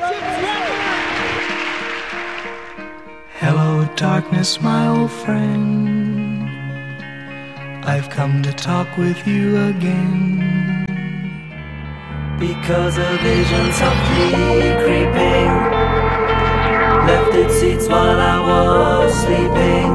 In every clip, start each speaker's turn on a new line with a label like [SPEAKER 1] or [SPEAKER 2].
[SPEAKER 1] Hello, darkness, my old friend. I've come to talk with you again.
[SPEAKER 2] Because a vision softly creeping left its seats while I was sleeping.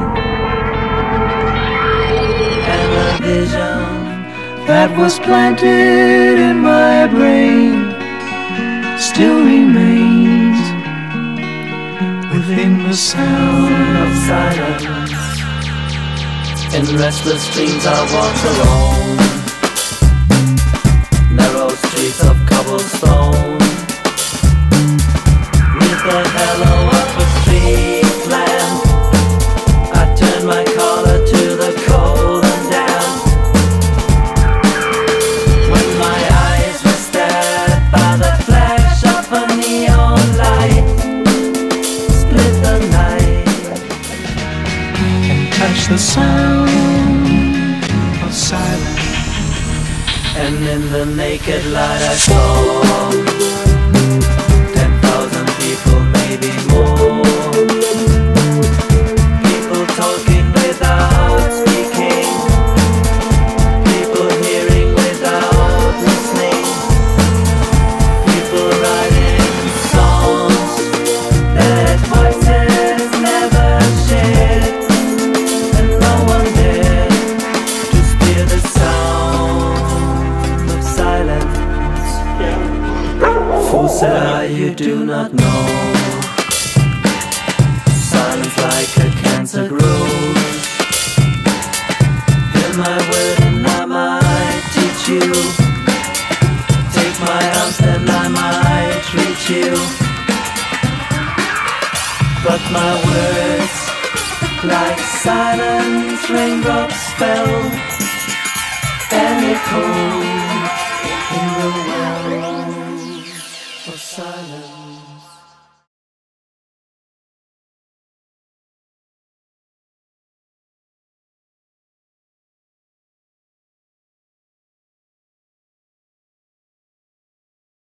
[SPEAKER 2] And the vision
[SPEAKER 1] that was planted in my brain still remains within the sound
[SPEAKER 2] of silence. In restless dreams I walked alone, narrow streets of cobblestone, neath the halo of a street lamp. I turned my collar to the cold and damp. When my eyes were stared by the flash of a neon light, split the night
[SPEAKER 1] and touch the sound of silence.
[SPEAKER 2] And in the naked light I saw 10,000 people, maybe more. People talking without speaking, people hearing without listening, people writing songs that voices never shared, and no one dared to steer the sound of silence. Fool, said I, you do not know. Silence like a cancer grows. Hear my word and I might teach you. Take my arms and I might reach you. But my words, like silence, raindrops fell and echoed in the wells of silence.